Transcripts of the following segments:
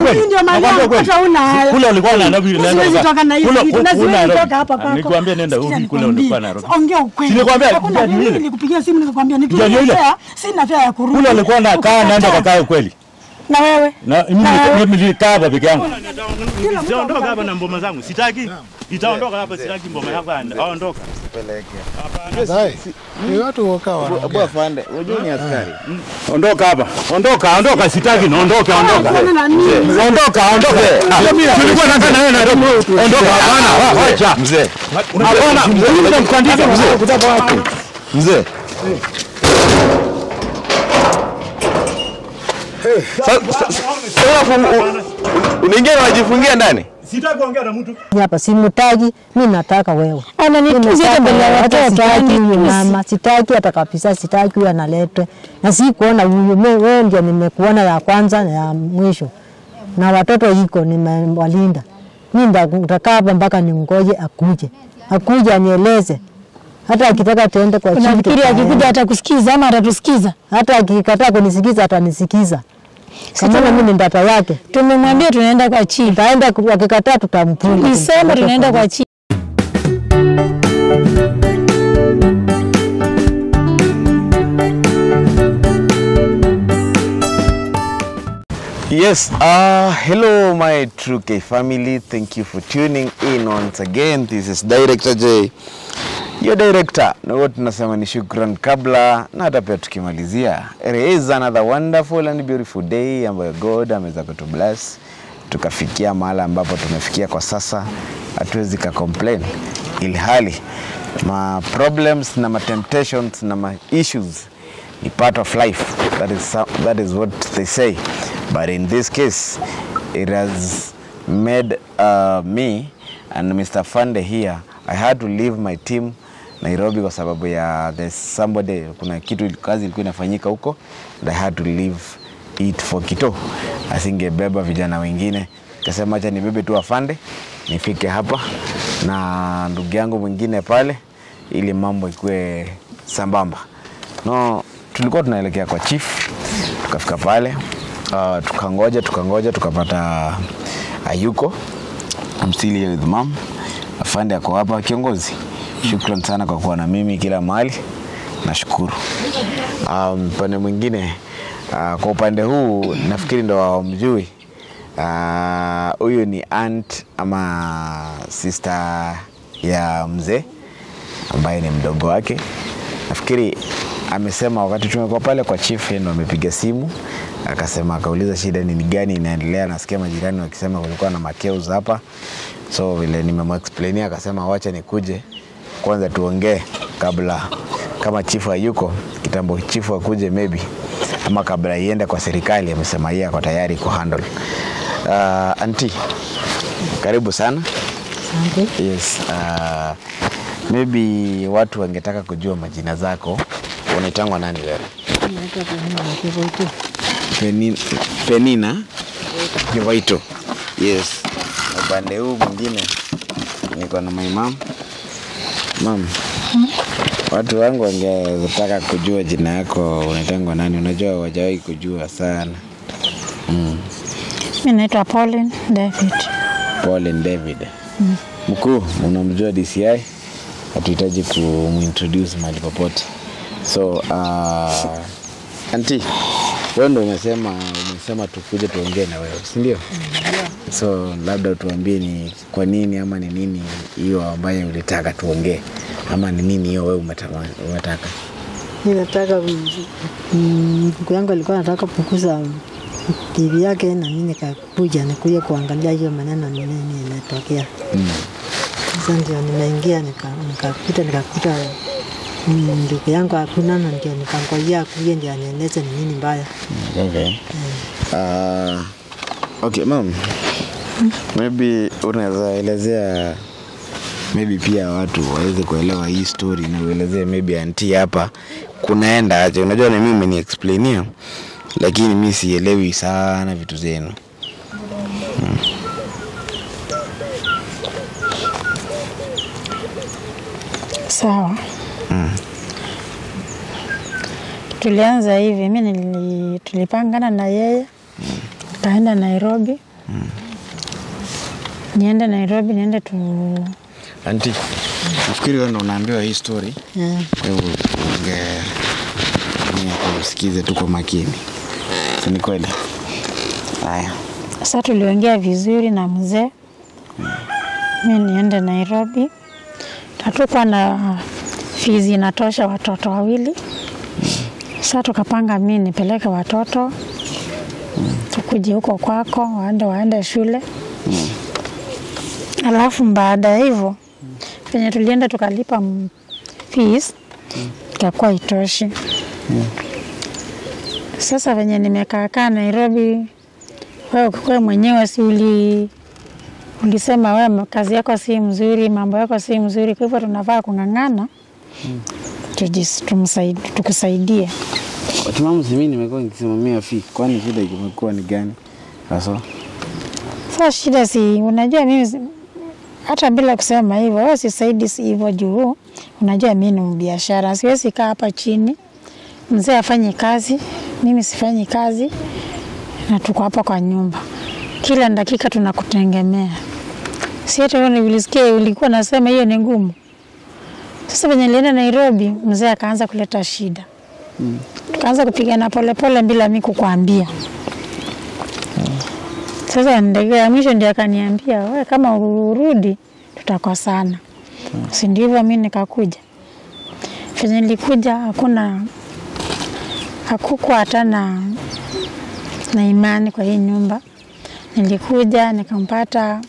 kweli. Kule ulikuwa na Nairobi unaenda. Kule toka hapa pako. Nilikwambia nenda huko kule ulikuwa na Nairobi. Ongea ukweli. Nilikwambia nilikupigia simu nilikwambia nikifea sina fare ya kurudi. Kule ulikuwa na kaa naenda kwa kaa kweli. Na wewe? Na mimi nilikaa hapa peke yangu. Nitaondoka hapa na mboma zangu. Sitaki. Nitaondoka hapa sitaki mboma yako aondoka. Peleke. Sai. Ni watu wakawa. Bwana afande, unajua ni askari. Ondoka hapa. Ondoka sitaki naondoka. Ondoka. Tulikuwa nataka na wewe Nairobi. Ondoka hapana. Acha. Mzee. Hapana, mzee mkandike mzee. Kutoka wapi? Mzee. Sasa unaingia na wajifungia ndani? Sitaki kuongea na mtu. Hapa simutaji, mimi nataka wewe. Ananituzia mbele ya watoto wake mama, sitaki hata kabisa, sitaki huyu analetwe. Na si kuona wewe ndio nimekuona ya kwanza na ya mwisho. Na watoto hiko nimewalinda. Mimi nitakaa hapa mpaka ningoje akuje. Akuje anieleze. Hata akitaka tuende kwa chifu. Unafikiri akikuja atakusikiza ama atatusikiza? Hata akikataa kunisikiza atanisikiza. Kama mimi ndata yake. Tumemwambia tunaenda kwa chifu. Taenda akikataa tutampunga. Nisema tunaenda kwa chifu. Yes, hello my True K family. Thank you for tuning in once again. This is Director J. Your director, na wote tunasema ni shukran kabla na hata pia tukimalizia. It is another wonderful and beautiful day ambayo God ameweza kutu bless. Tukafikia mahali ambapo tumefikia kwa sasa. Hatuwezi ka complain. Ilhali ma problems na ma temptations na ma issues ni part of life. That is what they say. But in this case, it has made me and Mr. Fande here. I had to leave my team Nairobi kwa sababu ya there's somebody, kuna kitu kazi ilikuwa inafanyika huko, and I had to leave it for Kito. Asingebeba vijana wengine. Kasema acha nibebe tu Afande, nifike hapa na ndugu yangu mwingine pale ili mambo ikuwe sambamba. No, tulikuwa tunaelekea kwa chief, tukafika pale, tukangoja tukapata Ayuko. I'm still here with mom. Afande ako hapa kiongozi. Shukrani sana kwa kuwa na mimi kila mahali. Nashukuru. Pande mwingine kwa upande huu nafikiri ndo wamjui. Huyu ni aunt ama sister ya mzee ambaye ni mdogo wake. Nafikiri amesema wakati tumekuwa pale kwa chief ndo amepiga simu akasema, akauliza shida ni gani inaendelea. Nasikia majirani wakisema kulikuwa na makeus hapa. So vile nimemexplainia akasema wacha nikuje kwanza tuongee kabla, kama chifu hayuko kitambo chifu akuje maybe, ama kabla iende kwa serikali. Amesema yeye ako tayari ku handle. Auntie, karibu sana. Asante. Yes, maybe watu wangetaka kujua majina zako. Unaitangwa nani leo? Penina Kivaito. Yes. Upande huu mwingine niko na my mom. Mom. Watu wangu wangetaka kujua jina yako, unaitangwa nani? Unajua hawajawahi kujua sana. Mimi naitwa Pauline David. Pauline David. Mkuu, unamjua DCI? Hatuhitaji kumintroduce mahali popote. So, auntie, wewe ndio umesema tukuje tuongee na wewe, si ndio? So, labda tuambie ni kwa nini ama ni nini hiyo ambayo ulitaka tuongee, ama ni nini hiyo wewe umetaka? Ninataka mkuu yangu alikuwa anataka kukuza TV yake na mimi nikakuja nikuja kuangalia hiyo maneno ni nini inatokea. Sasa ndio nimeingia nikakuta ndugu yangu hakuna, na ndio nikangojea kuja ndio anieleze ni nini mbaya. Okay. Okay, mom. Maybe unaweza elezea maybe pia watu waweze kuelewa hii story, na uelezee maybe auntie hapa kunaenda aje. Unajua na mimi ni explainia, lakini mimi sielewi sana vitu zenu. Sawa. Tulianza hivi, mimi tulipangana na yeye. Kaenda Nairobi. Niende Nairobi, niende tu. Auntie, nafikiri wewe ndo unaambiwa hii story. Kwa hiyo usikize tu kwa makini. Si ni kweli? Haya. Sasa tuliongea vizuri na mzee. Mimi niende Nairobi. Tutakuwa na fees inatosha watoto wawili. Sasa tukapanga mimi nipeleke watoto. Tukuje huko kwako, waende shule. Alafu baada ya hivyo, penye tulienda tukalipa fees, ikakuwa itoshi. Sasa venye nimekaa Nairobi, wewe mwenyewe si ulisema wewe kazi yako si mzuri, mambo yako si mzuri, kwa hivyo tunafaa kung'ang'ana. Tukusaidie. Watimamu mimi nimekuwa nikisimamia fee. Kwani shida imekuwa ni gani? Sasa shida si unajua mimi hata bila kusema hivyo, wewe sisaidi hivyo juu unajua mimi ni biashara. Siwezi kaa hapa chini. Mzee afanye kazi, mimi sifanyi kazi na tuko hapa kwa nyumba. Kila dakika tunakutegemea. Si hata wewe ulisikia ulikuwa nasema hiyo ni ngumu. Sasa venye nilienda Nairobi, mzee akaanza kuleta shida. Tukaanza kupigana pole bila mimi kukuambia. Sasa ndege ya mwisho ndiye akaniambia, wewe kama urudi tutakosana. Si ndivyo mimi nikakuja. Venye nilikuja hakukuwa hata na imani kwa hii nyumba. Nilikuja nikampata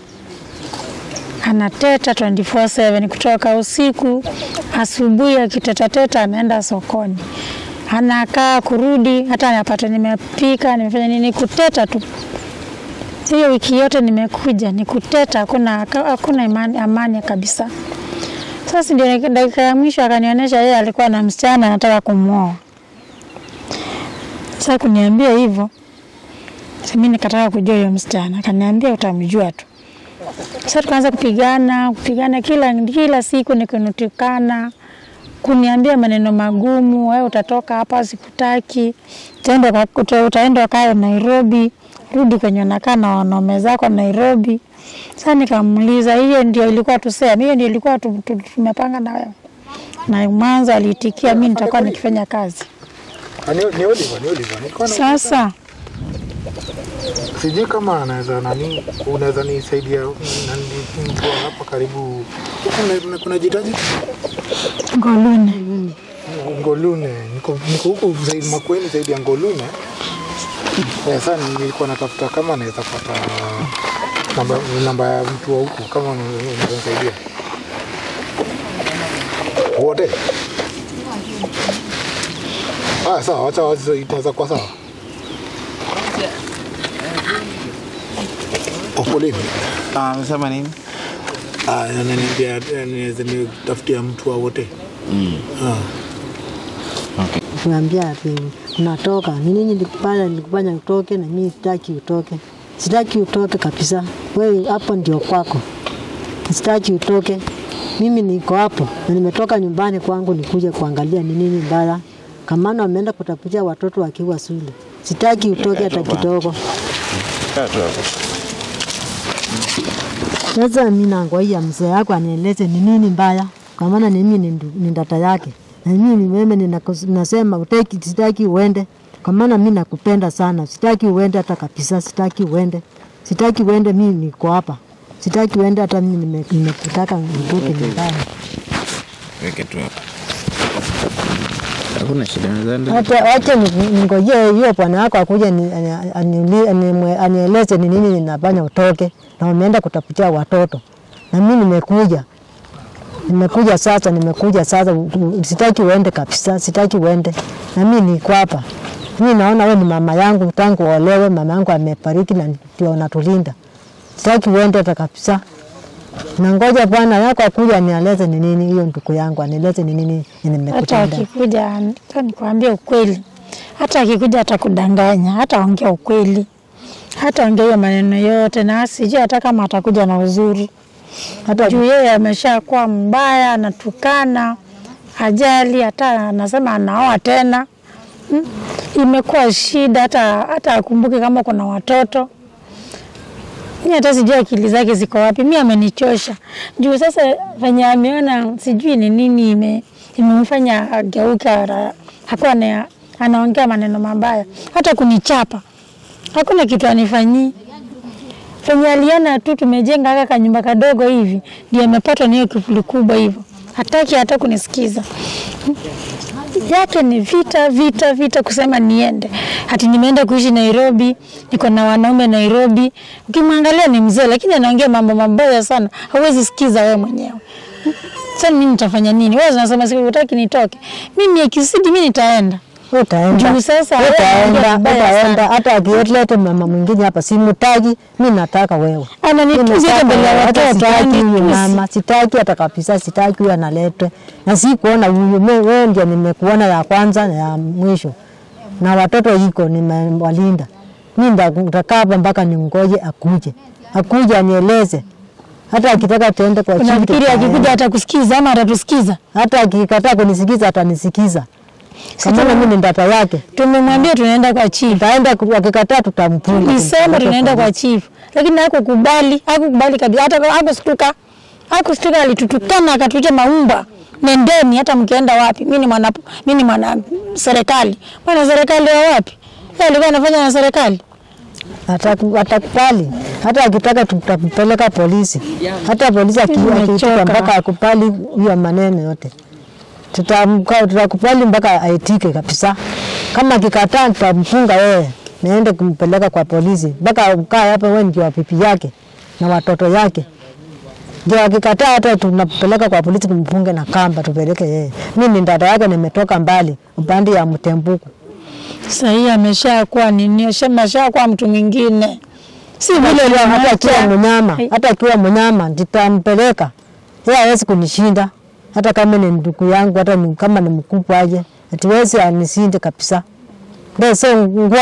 anateta 24/7 kutoka usiku, asubuhi akiteta anaenda sokoni. Anakaa kurudi hata anapata nimepika, nimefanya nini kuteta tu. Hiyo wiki yote nimekuja nikuteta, hakuna amani kabisa. Sasa ndio dakika ya mwisho akanionyesha yeye alikuwa na msichana anataka kumuoa. Sasa kuniambia hivyo, mimi nikataka kujua huyo msichana. Akaniambia utamjua tu. Sasa tukaanza kupigana kila siku nikunutukana, kuniambia maneno magumu, wewe utatoka hapa sikutaki. Utaenda kae Nairobi, rudi kwenye unakaa na wanaume zako Nairobi. Sasa nikamuuliza hiyo ndio ilikuwa tuseme, hiyo ndio ilikuwa tumepanga na wewe. Na mwanzo alitikia mimi nitakuwa nikifanya kazi. Ni Oliver. Sasa sijui kama unaweza nisaidia hapa karibu. Kuna jitaji? Ngolune. Niko huko zaidi Makueni zaidi ya Ngolune. Sasa nilikuwa natafuta kama naweza pata namba ya mtu wa huko kama unaweza nisaidia. Wote. Sawa, acha itaanza kwa sawa. Poleni. Amesema nini? Ananiambia niweze nitafutia mtu wa wote. Okay. Niambia unatoka. Nini nilikufanya utoke na mimi sitaki utoke. Sitaki utoke kabisa. Wewe hapo ndio kwako. Sitaki utoke. Mimi niko hapo na nimetoka nyumbani kwangu nikuja kuangalia ni nini mbaya. Kama ameenda kutafutia watoto wakiwa shule. Sitaki utoke hata kidogo. Sasa mimi nangoja mzee yako anieleze ni nini mbaya. Kwa maana mimi ni dada yake. Na mimi ninasema sitaki uende. Kwa maana mimi nakupenda sana. Sitaki uende hata kabisa, sitaki uende. Sitaki uende, mimi niko hapa. Sitaki uende hata mimi nimekutaka nitoke nyumbani. Weke tu hapa. Hakuna shida nadhani. Acha ningojee hiyo bwana wako akuje anieleze ni nini ninafanya utoke na umeenda kutafutia watoto. Na mimi nimekuja sasa, sitaki uende kabisa, sitaki uende. Na mimi niko hapa. Mimi naona wewe ni mama yangu tangu olewe, mama yangu amefariki na ndio unatulinda. Sitaki uende hata kabisa. Na ngoja bwana yako akuja anieleze ni nini hiyo ndugu yangu, anieleze ni nini nimekutenda. Hata akikuja nikwambia ukweli. Hata akikuja atakudanganya, hata ongea ukweli. Hata ongea maneno yote na sije hata kama atakuja na uzuri. Hata juu yeye ameshakuwa mbaya, anatukana, ajali, hata anasema anaoa tena. Imekuwa shida hata akumbuke kama kuna watoto. Mimi hata sijui akili zake ziko wapi. Mimi amenichosha. Juu sasa venye ameona sijui ni nini imemfanya ageuka, hakuwa anaongea maneno mabaya. Hata kunichapa. Hakuna kitu anifanyii. Venye aliona tu tumejenga haka kanyumba kadogo hivi, ndiye amepatwa na hiyo kifuli kubwa hivyo. Hataki hata kunisikiza. Yake ni vita kusema niende. Hati nimeenda kuishi Nairobi, niko na wanaume Nairobi. Ukimwangalia ni mzee lakini anaongea mambo mabaya sana. Hauwezi sikiza wewe mwenyewe. Sasa mimi nitafanya nini? Wewe unasema siku utaki nitoke. Mimi ikisidi mimi nitaenda. Utaenda. Juu sasa utaenda hata akilete mama mwingine hapa simtaki, mimi nataka wewe. Ananituzia mbele ya watoto mama, sitaki hata kabisa, sitaki huyu analetwe. Na si kuona wewe ndio nimekuona ya kwanza na ya mwisho. Na watoto iko nimewalinda. Mimi nitakaa hapa mpaka ningoje akuje. Akuje anieleze. Hata akitaka tuende kwa chifu. Unafikiri akikuja atakusikiza ama atatusikiza? Hata akikataa kunisikiza atanisikiza. Kama mimi ni ndata yake. Tumemwambia tunaenda kwa chief. Taenda akikataa tutampunga. Nisema tunaenda kwa chief. Lakini hakukubali kabisa. Hata hakustuka alitutukana akatuita maumba. Nendeni hata mkienda wapi? Mimi ni mwana serikali. Mwana serikali wa wapi? Yeye alikuwa anafanya na serikali. Atakubali. Hata akitaka tutampeleka polisi. Hata polisi akitaka mpaka akubali hiyo maneno yote. Tutakubali mpaka aitike kabisa. Kama akikataa tutamfunga yeye. Naende kumpeleka kwa polisi. Mpaka ukae hapa wewe ndio pipi yake na watoto yake. Ndio akikataa hata tunapeleka kwa polisi kumfunga na kamba tupeleke yeye. Mimi ni dada yake nimetoka mbali upande ya Mtembuku. Sasa hii ameshakuwa ameshakuwa mtu mwingine. Si vile leo hata akiwa mnyama nitampeleka. Yeye hawezi kunishinda. Hata kama ni ndugu yangu, hata kama ni mkubwa aje, hatuwezi anisinde kabisa. Ndio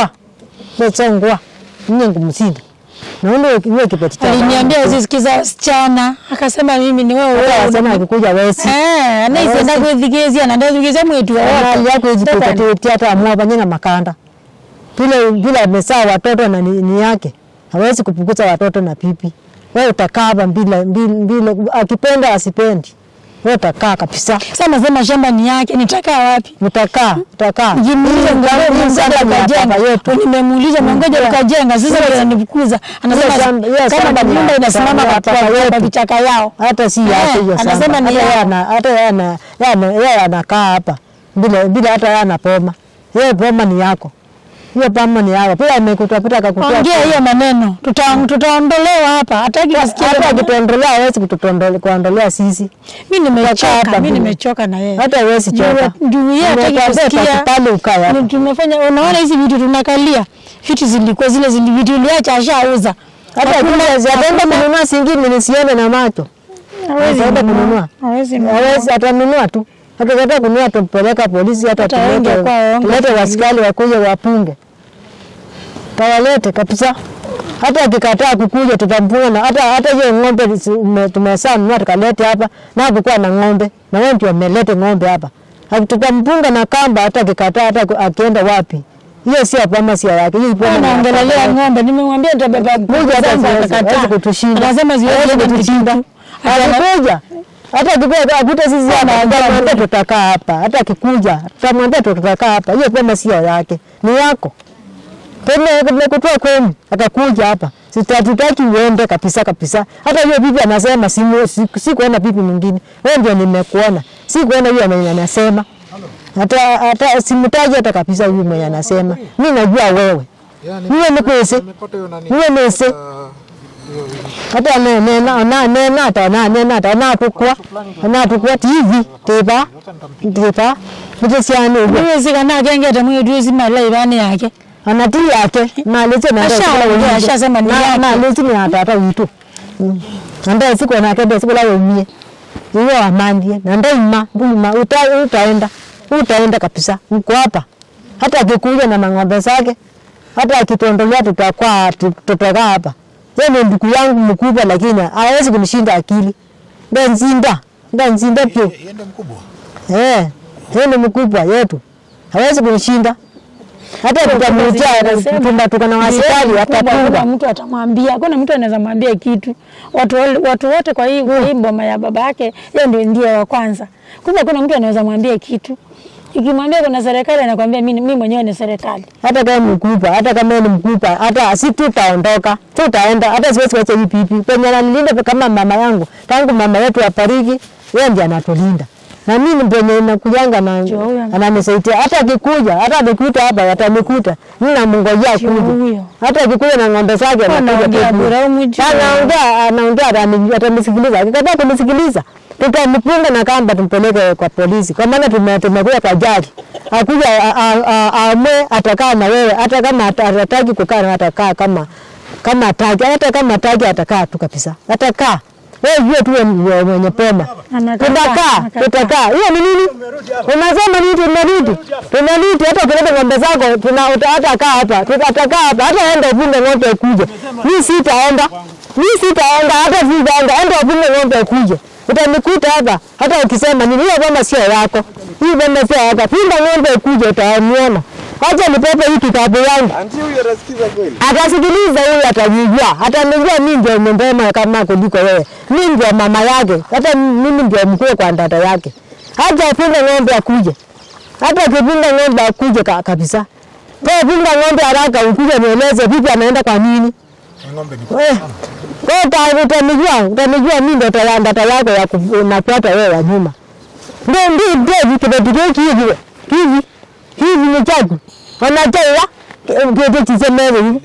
ngwa. Mimi ngumsinde. Naona wewe kipeti cha. Aliniambia usisikiza wasichana, akasema mimi ni wewe. Anasema akikuja wewe. Anaisenda kuthigezi, anaenda kuthigeza mwetu wao. Hali yako ijipeti hata amua banyana makanda. Bila amesaa watoto na ni yake. Hawezi kupunguza watoto na pipi. Wewe utakaa bila akipenda asipendi. Wewe utakaa kabisa. Sasa nasema shamba ni yake, nitakaa wapi? Utakaa. Jimuulize ukajenga yetu. Nimemuuliza ngoja ukajenga. Sasa ananifukuza. Anasema kama nyumba inasimama kwa vichaka yao. Hata si yake hiyo sana. Anasema ni yeye anakaa hapa. Bila hata yeye anapoma. Yeye poma ni yako. Hiyo pamo ni yao. Pia amekutapita akakutoa. Ongea hiyo maneno. Tutaondolewa hapa. Hataki kusikia. Hata akituondolea hawezi kuondolea sisi. Mimi nimechoka na yeye. Hata hawezi choka. Ndio yeye hataki kusikia. Pale ukaya. Tumefanya unaona hizi vitu tunakalia. Vitu zilikuwa zile vitu iliacha ashauza. Hata kuna ziadenda kununua singine nisione na macho. Hawezi kununua. Hawezi atanunua tu. Hata kununua tumpeleka polisi hata tulete wasikali wakuja wapunge. Tawalete kabisa. Hata akikataa kukuja tutampunga na hata hiyo ng'ombe tumesaa nunua tukalete hapa na hakukuwa na ng'ombe. Na wewe ndio umelete ng'ombe hapa. Tutampunga na kamba hata akikataa hata akienda wapi. Hiyo si hapa si yake. Hiyo ipo naangalia ng'ombe. Nimemwambia nitabeba moja hata kutushinda. Anasema ziweze kutushinda. Atakuja. Hata akikuja akuta sisi hapa tutakaa hapa. Hata akikuja tutamwambia tutakaa hapa. Hiyo pema sio yake. Ni yako. Pema kutoa kwenu atakuja hapa. Sitataki uende kabisa. Hata hiyo bibi anasema si kuona bibi mwingine. Wewe ndio nimekuona. Si kuona yeye anasema. Hata simtaji hata kabisa huyu mwenye anasema. Mimi najua wewe. Wewe ni pesa. Wewe ni pesa. Hata nena tukua TV teba mtesiani wewe sikana genge hata mwe tuwezi mala ibani yake anati yake malete na ashasema ni malete ni hata vitu ndio siku na kende siku la umie hiyo amandie na ndio mbuma utaenda kabisa uko hapa hata akikuja na mang'ombe zake hata akitondolea tutakaa hapa. Yeye ni ndugu yangu mkubwa lakini hawezi kunishinda akili. Ndio nzinda pio. Yeye ndio mkubwa. Yeye ni mkubwa yetu. Hawezi kunishinda. Hata tutamujia tukana wasikari atapinga. Mtu atamwambia, kuna mtu anaweza mwambia kitu. Watu wote kwa hii boma ya baba yake, yeye ndiye wa kwanza. Kumbe kuna mtu anaweza mwambia kitu. Ikimwambia kuna serikali anakuambia mimi mwenyewe ni serikali. Hata kama mkupa, hata kama ni mkupa, hata si tutaondoka. Tutaenda, hata siwezi kuacha hii pipi. Penye ananilinda kama mama yangu. Tangu mama yetu apariki, yeye ndiye anatulinda. Na mimi penye nakujanga na ananisaidia. Hata akikuja, hata akikuta hapa atanikuta. Mimi namngojea kuja. Hata akikuja na ng'ombe zake anakuja. Anaongea atanisikiliza. Akikataa kunisikiliza, tutampunga na kamba tumpeleke kwa polisi. Kwa maana tumekuja kwa jaji. Akuja amwe atakaa na wewe, hata kama atataki kukaa na atakaa kama ataki, hata kama ataki atakaa tu kabisa. Atakaa. Wewe jua tu mwenye pema. Tutakaa. Hiyo ni nini? Unasema nini tunarudi? Hata ukileta ng'ombe zako hata hapa. Tutakaa hapa. Hata enda upunge ng'ombe kuje. Mimi sitaenda. Hata sitaenda. Enda upunge ng'ombe kuje. Utanikuta hapa. Hata ukisema nini, hiyo boma sio yako. Hii boma sio yako. Pinda ng'ombe kuje utaniona. Acha nipepe hii kitabu yangu. Anti huyu anasikiza kweli? Atasikiliza huyu atajijua. Atanijua mimi ndio mbema kama kuliko wewe. Mimi ndio mama yake. Hata mimi ndio mkuu kwa dada yake. Acha apinga ng'ombe akuje. Hata akipinga ng'ombe akuje kabisa. Kwa pinga ng'ombe haraka ukuje nieleze vipi anaenda kwa nini? Ng'ombe ni kwa utanijua mimi ndio dada yako ya kunafuata wewe wa nyuma. Ndio kibetiki hivi ni chagu. Wanatoa kitu chisemele hivi.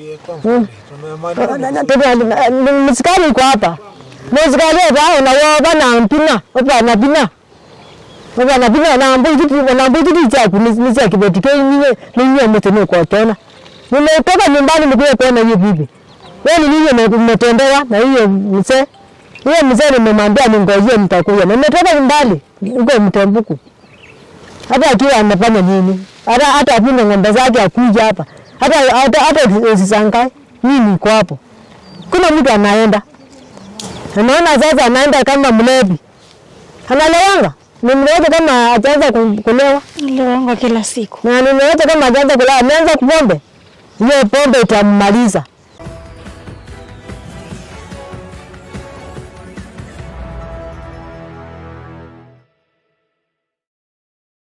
Msikali kwa hapa. Msikali hapa na wao na mpina. Hapa na pina. Na mbuzi chagu ni cha kibetiki ni mtene kwa tena. Nimetoka nyumbani mkuja kuona hiyo bibi. Wewe nini umetendewa na hiyo mzee? Hiyo mzee nimemwambia ningojee mtakuja. Nimetoka nyumbani uko Mtembuku. Hata akiwa anafanya nini? Hata apinde ng'ombe zake akuja hapa. Hata usisangae. Mimi niko hapo. Kuna mtu anaenda. Anaona sasa anaenda kama mlevi. Analewanga. Ni mlevi kama hajaanza kulewa. Analewanga kila siku. Na nimeacha kama hajaanza kulewa, ameanza kupombe. Hiyo pombe itammaliza.